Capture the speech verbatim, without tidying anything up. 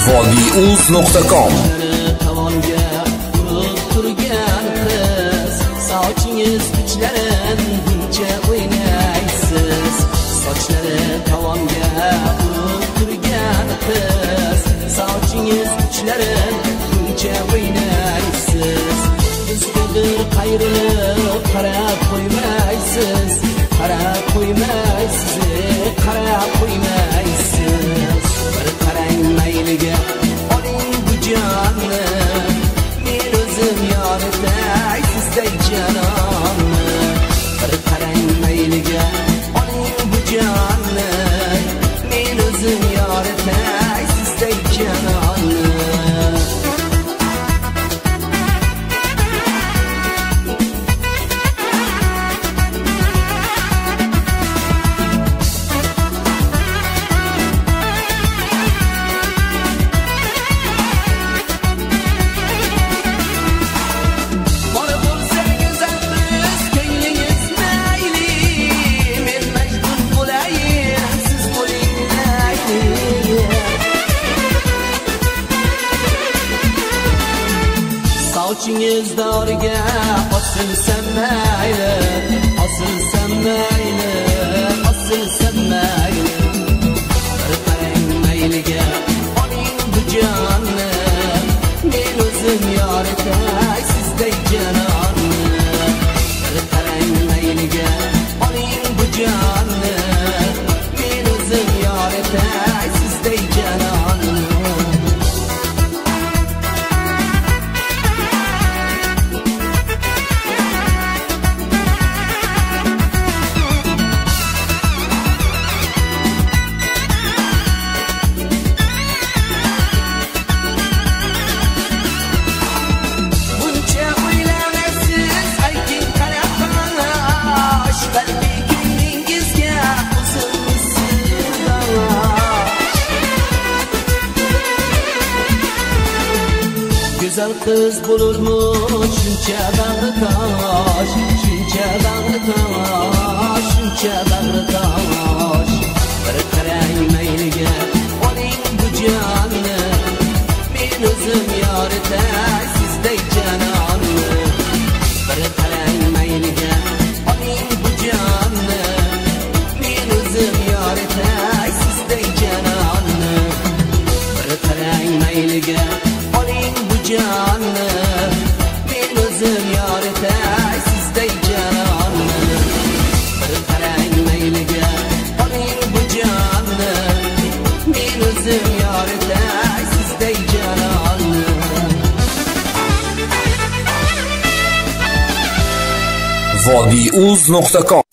vodiuz nuqta com. Sochingiz uchlarin buncha o'ynaysiz, sochlari tovonga urib turgan qiz. Sochingiz uchlarin buncha o'ynaysiz, bizga bir qayrilib qarab qo'ymaysiz, qarab qo'ymaysiz, qarab qo'ymaysiz. Bir qarang mayliga oling bu jonni, men o'zim yoritay sizday janonni. Bir qarang mayliga oling bu jonni, men o'zim yoritay sizday janonni. Sochingiz doriga osilsam mayli, osilsam mayli, osilsam mayli. Bir qarang mayliga oling bu jonni, men o'zim yoritay sizday janonni. Bir qarang mayliga oling bu jonni, men o'zim yoritay sizday janonni. Güzel kız bulurmuş şuncha bag'ri tosh, shuncha bag'ri tosh, shuncha bag'ri tosh. Bir qarang mayliga oling bu jonni, men o'zim yoritay sizday janonni. Bir qarang mayliga oling bu jonni, men o'zim yoritay sizday janonni. Bir qarang mayliga oling bu jonni, men o'zim yoritay sizday janonni. Bir qarang mayliga oling bu jonni, men o'zim yoritay sizday janonni. vodiuz nuqta com